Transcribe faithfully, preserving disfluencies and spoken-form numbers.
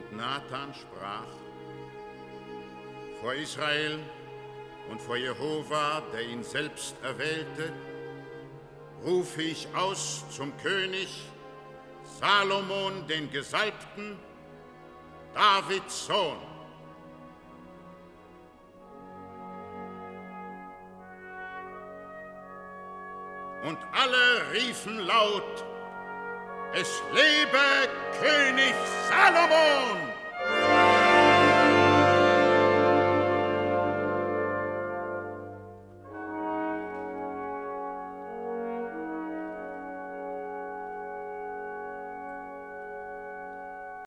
Und Nathan sprach: Vor Israel und vor Jehova, der ihn selbst erwählte, rufe ich aus zum König, Salomon, den Gesalbten, Davids Sohn. Und alle riefen laut: Es lebe König Salomon!